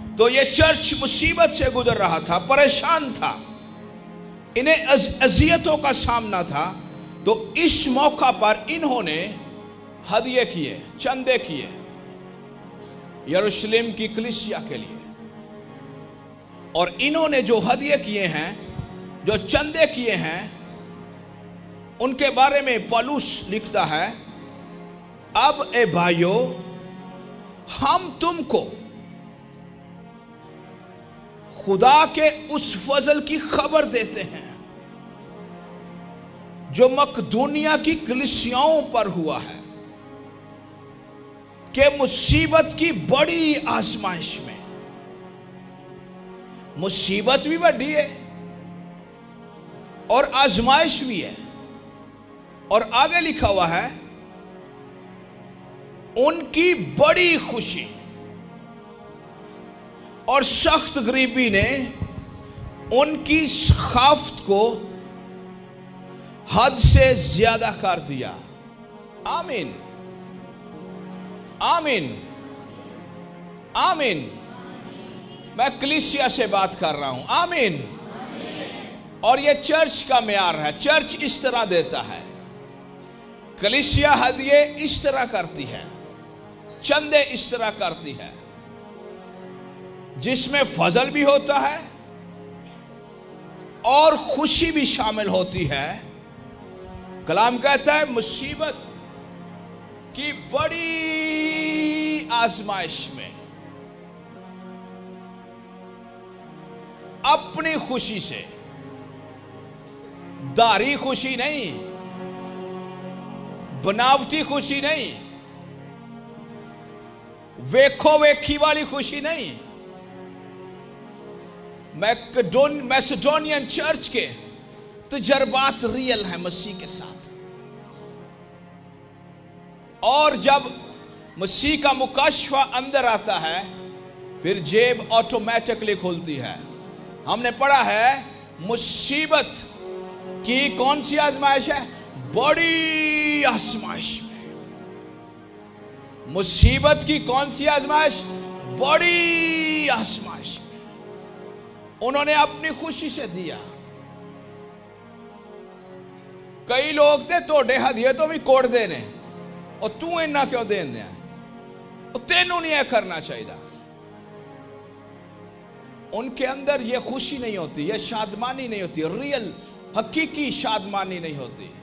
तो ये चर्च मुसीबत से गुजर रहा था, परेशान था, इन्हें अजियतों का सामना था। तो इस मौका पर इन्होंने हदिये किए, चंदे किए यरूशलेम की कलीसिया के लिए। और इन्होंने जो हदिये किए हैं, जो चंदे किए हैं, उनके बारे में पौलुस लिखता है, अब ए भाइयों, हम तुमको खुदा के उस फजल की खबर देते हैं जो मकदूनिया की कलीसियाओं पर हुआ है, कि मुसीबत की बड़ी आजमाइश में, मुसीबत भी बड़ी है और आजमाइश भी है। और आगे लिखा हुआ है, उनकी बड़ी खुशी और सख्त गरीबी ने उनकी सखाफत को हद से ज्यादा कर दिया। आमीन, आमीन, आमीन। मैं कलीसिया से बात कर रहा हूं। आमीन। और यह चर्च का मेयार है। चर्च इस तरह देता है, कलीसिया हदिये इस तरह करती है, चंदे इस तरह करती है, जिसमें फजल भी होता है और खुशी भी शामिल होती है। कलाम कहता है, मुसीबत की बड़ी आजमाइश में अपनी खुशी से, दारी खुशी नहीं, बनावटी खुशी नहीं, वेखो वेखी वाली खुशी नहीं, मैसेडोनियन चर्च के तजर्बात रियल है मसीह के साथ। और जब मसीह का मुकाशफा अंदर आता है, फिर जेब ऑटोमेटिकली खुलती है। हमने पढ़ा है, मुसीबत की कौन सी आजमाइश है? बड़ी आजमाइश में। मुसीबत की कौन सी आजमाइश? बड़ी आजमाइश में। उन्होंने अपनी खुशी से दिया। कई लोग थे तोड़े हदिये तो भी कोड़ देने, और तू इन्ना क्यों देन दिया? तेनू नहीं है करना चाहिए। उनके अंदर यह खुशी नहीं होती, यह शादमानी नहीं होती, रियल हकीकी शादमानी नहीं होती।